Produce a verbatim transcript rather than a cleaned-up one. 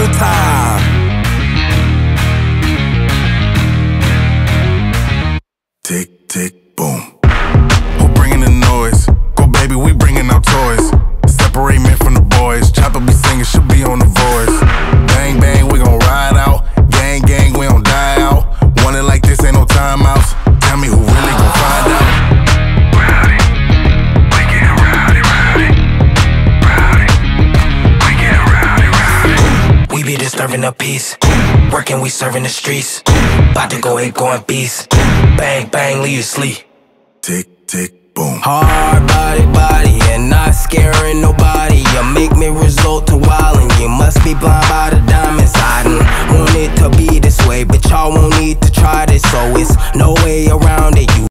time. Tick, tick, boom. Who bringing the noise? Go baby, we bringing out toys. Separate men from the boys. Chopper be singing, she'll be on the voice. Bang, bang, we gon' ride out. Gang, gang, we don't die out. Want it like this, ain't no timeouts. Tell me who really gon' find out. Rowdy, we get rowdy, rowdy, rowdy, we get rowdy, rowdy. We be disturbing the peace. Working, we serving the streets. About to go eight, going beast. Bang, bang, leave you sleep. Tick, tick, boom. Hard body, body, and not scaring nobody. You make me resort to wildin'. You must be blind by the diamonds. I done want it to be this way, but y'all won't need to try this, so it's no way around it. You